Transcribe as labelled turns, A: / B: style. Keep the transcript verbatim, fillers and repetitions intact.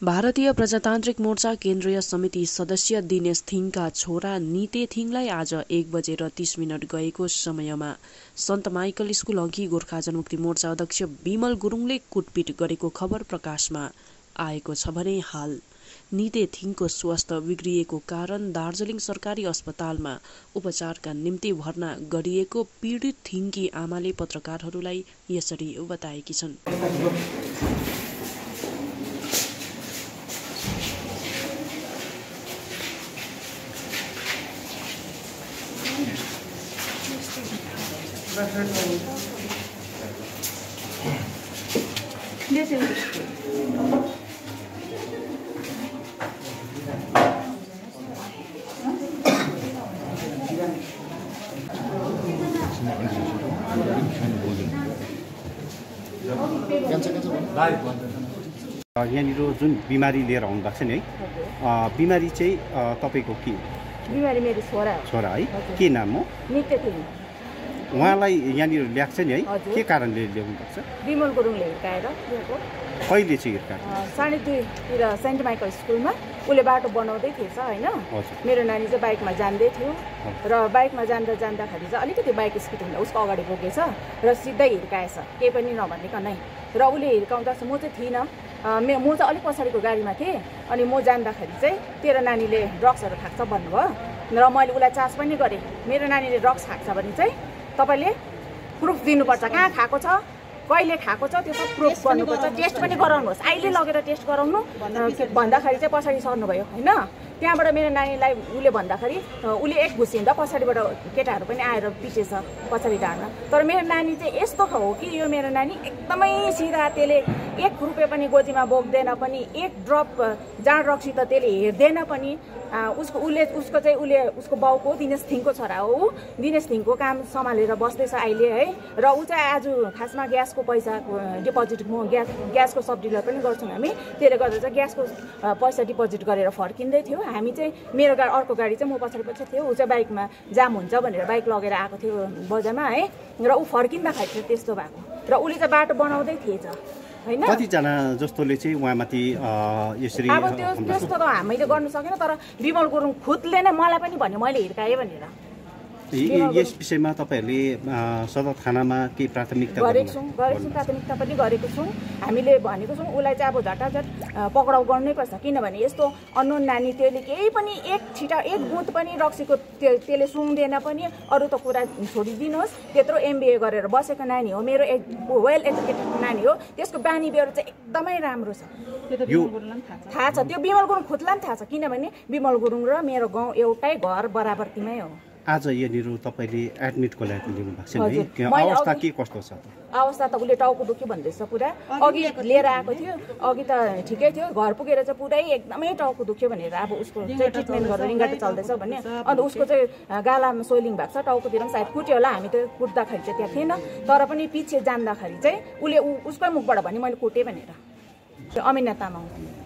A: भारतीय प्रजातान्त्रिक मोर्चा केन्द्रीय समिति सदस्य दिनेश थिङका छोरा निते थिङलाई आज एक बजेर तीस मिनट गएको समयमा सन्त माइकल स्कुल अघि गोर्खा जनमुक्ति मोर्चा अध्यक्ष विमल गुरुङले कुटपिट गरेको खबर प्रकाशमा आएको छ भने हाल निते थिङको स्वास्थ्य बिग्रिएको कारण दार्जिलिङ सरकारी अस्पतालमा उपचारका निम्ति भर्ना गरिएको पीडित थिङकी आमाले पत्रकारहरूलाई यसरी बताएकी छन्।
B: यहाँनिर जुन बिमारी लिएर आउनु भएको छ नि है, बिमारी चाहिँ तपाईको के?
C: बिमारी मेरो छोरा
B: छोरा है, के नाम हो?
C: निते थिङ।
B: उहाँलाई यहाँनिर ल्याएको छ नि है, के कारणले ल्याउनु भएको छ?
C: विमल गुरुङले हिर्काएर ल्याएको।
B: कहिले चाहिँ हिर्काएको?
C: साढे दुईतिर सेन्ट माइकल स्कुलमा उसले बाटो बनाउँदै थिएछ होइन। मेरो नानी चाहिँ बाइकमा जाँदै थियो र बाइकमा जाँदा जाँदाखेरि चाहिँ अलिकति बाइक स्कुटीमा उसको अगाडि बोकेछ र सिधै हिर्काएछ, केही पनि नभनिकनै। र उसले हिर्काउँदा म चाहिँ थिइनँ, म चाहिँ अलिक पछाडिको गाडीमा थिएँ। अनि म जाँदाखेरि चाहिँ तेरो नानीले ड्रग्सहरू खान्छ भन्नुभयो र मैले उसलाई चार्ज पनि गरेँ। मेरो नानीले ड्रग्स खान्छ भने चाहिँ तपाईँले प्रुफ दिनुपर्छ, कहाँ खाएको छ, कहिले खाएको छ, त्यो सब प्रुफ गर्नुपर्छ, टेस्ट पनि गराउनुहोस्, अहिले लगेर टेस्ट गराउनु भन्दाखेरि चाहिँ पछाडि सर्नुभयो होइन। त्यहाँबाट मेरो नानीलाई उसले भन्दाखेरि उसले एक घुसिँदा पछाडिबाट केटाहरू पनि आएर पिटेछ पछाडि ढाड्न। तर मेरो नानी चाहिँ यस्तो हो कि यो मेरो नानी एकदमै सिधा, त्यसले एक रुपियाँ पनि गोजीमा बोक्दैन पनि, एक ड्रप जाँड रक्सी त त्यसले हेर्दैन पनि। उसको उसले उसको चाहिँ उसले उसको बाउको दिनेश थिङको छोरा हो, दिनेश थिङको काम सम्हालेर बस्दैछ अहिले है। र ऊ चाहिँ आज खासमा ग्यासको पैसाको डिपोजिट, म ग्यास ग्यासको सब डिलर पनि गर्छौँ हामी, त्यसले गर्दा चाहिँ ग्यासको पैसा डिपोजिट गरेर फर्किँदै थियो। हामी चाहिँ मेरो गाडी अर्को गाडी चाहिँ म पछाडि पछि थियो, ऊ चाहिँ बाइकमा जाम हुन्छ भनेर बाइक लगेर आएको थियो बजारमा है। र ऊ फर्किँदाखेरि चाहिँ त्यस्तो भएको र उसले चाहिँ बाटो बनाउँदै थिएछ होइन।
B: कतिजना जस्तोले चाहिँ उहाँमाथि यसरी
C: अब त्यो त्यस्तो त हामीले गर्नु सकेन। तर विमल गुरुङ खुदले नै मलाई पनि भन्यो मैले हिर्काएँ भनेर।
B: यस विषयमा तपाईँहरूले सदर थानामा के प्राथमिकता
C: गरेको छौँ गरेको छौँ प्राथमिकता पनि गरेको छौँ। हामीले भनेको छौँ उसलाई चाहिँ अब झटाझट पक्राउ गर्नै पर्छ, किनभने यस्तो अननोन नानी त्यसले केही पनि एक छिटा एक बुथ पनि रक्सीको त्यो त्यसले सुँग्दैन पनि, अरू त कुरा छोडिदिनुहोस्। त्यत्रो एमबिए गरेर बसेको नानी हो, मेरो एक वेल एजुकेटेड नानी हो, त्यसको बानी बेहोरा चाहिँ एकदमै राम्रो छ। थाहा छ, त्यो विमल गुरुङ खुदलाई पनि थाहा छ, किनभने विमल गुरुङ र मेरो गाउँ एउटै घर बराबरतीमै हो।
B: आज यहाँनिर तपाईँले एडमिटको लागि लिनु भएको छ नि, अवस्था के कस्तो छ?
C: अवस्था त उसले टाउको दुख्यो भन्दैछ पुरा। अघि लिएर आएको थियो, अघि त ठिकै थियो, घर पुगेर चाहिँ पुरै एकदमै टाउको दुख्यो भनेर अब उसको चाहिँ ट्रिटमेन्ट गरेर रिङ्गाटो चल्दैछ भन्ने। अन्त उसको चाहिँ गालामा सोइलिङ भएको छ, टाउकोतिर पनि सायद कुट्यो होला। हामी त कुट्दाखेरि चाहिँ त्यहाँ थिएन, तर पनि पछि जान्दाखेरि चाहिँ उसले उसकै मुखबाट भने मैले कुटेँ भनेर। अमिना तामाङ।